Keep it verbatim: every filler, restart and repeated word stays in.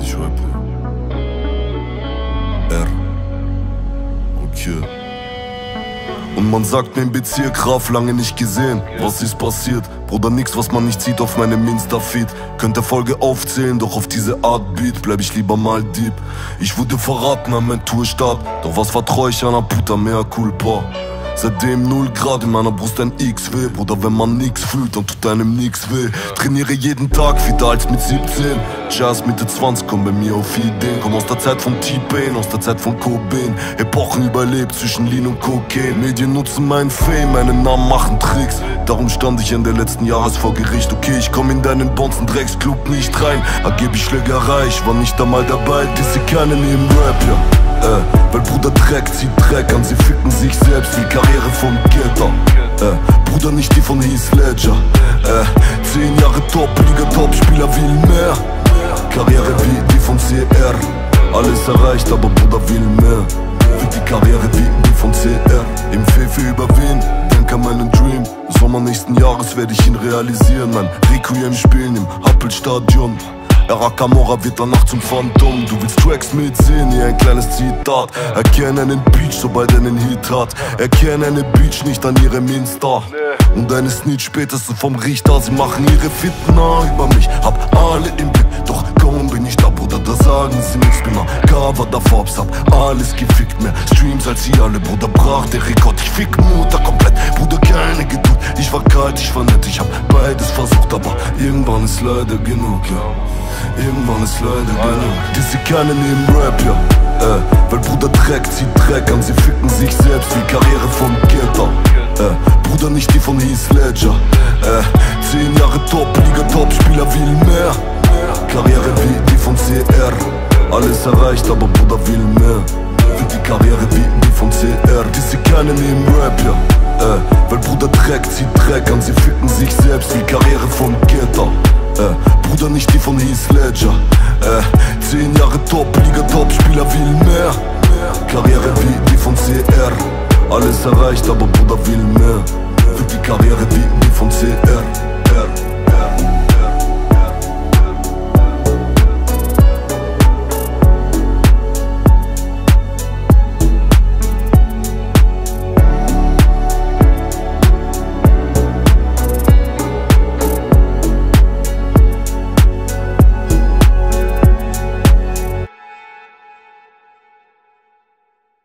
ich rappe. R. Okay. Und man sagt mir im Bezirk, Raff, lange nicht gesehen. Was ist passiert? Bruder, nix, was man nicht sieht auf meinem Insta-Feed. Könnte Folge aufzählen, doch auf diese Art Beat bleib ich lieber mal deep. Ich wurde verraten an mein Tourstart, doch was vertrau ich an a puta mea culpa. Seitdem null Grad in meiner Brust ein X W. Bruder, wenn man nix fühlt, dann tut einem nix weh. Trainiere jeden Tag, fitter als mit siebzehn. Jazz Mitte zwanzig, komm bei mir auf Ideen. Komm aus der Zeit von T-Pain, aus der Zeit von Cobain. Epochen überlebt zwischen Lean und Cocaine. Medien nutzen meinen Fame, meinen Namen machen Tricks. Darum stand ich Ende letzten Jahres vor Gericht. Okay, ich komm in deinen Bonzen Drecksclub nicht rein. Ergeb ich Schlägerei, ich war nicht einmal dabei. Disse keine neben Rap, ja. Äh, weil Bruder Dreck zieht Dreck an, sie ficken sich selbst wie Karriere vom Getter. Äh, Bruder nicht die von Heath Ledger. Äh, zehn Jahre Top-Liga, Top-Spieler will mehr. Karriere wie die von C R. Alles erreicht, aber Bruder will mehr. Wird die Karriere wie die von C R. Im Fefe über wen? Denk an meinen Dream. Sommer nächsten Jahres werde ich ihn realisieren. Mein Requiem spielen im Happelstadion. Era Camorra wird danach zum Phantom. Du willst Tracks mitsehen, hier ein kleines Zitat. Erkenne einen Beach, sobald er einen Hit hat. Erkenne eine Beach nicht an ihrem Insta. Und eine Snitch spätestens vom Richter. Sie machen ihre Fitna über mich, hab alle im Blick. Doch kaum bin ich da, Bruder, da sagen sie nichts. Bin mal Cover der Forbes, hab alles gefickt. Mehr Streams als sie alle, Bruder, brach der Rekord. Ich fick Mutter komplett, Bruder, keine Geduld. Ich war kalt, ich war nett, ich hab beides versucht. Aber irgendwann ist leider genug, ja. Irgendwann ist leider genug. Diese keine neben Rap, ja. Äh, weil Bruder Dreck zieht Dreck an, sie ficken sich selbst wie Karriere vom Getter. Äh, Bruder nicht die von Heath Ledger. Äh, zehn Jahre Top-Liga, Top-Spieler will mehr. Karriere wie die von C R. Alles erreicht, aber Bruder will mehr. Wird die Karriere wie die von C R. Diese keine neben Rap, ja. Äh, weil Bruder Dreck zieht Dreck an, sie ficken sich selbst wie Karriere vom Getter. Äh, Bruder nicht die von Heath Ledger. Äh, zehn Jahre Top-Liga, Top-Spieler will mehr. Karriere wie die von C R. Alles erreicht, aber Bruder will mehr. Wird die Karriere wie die von C R.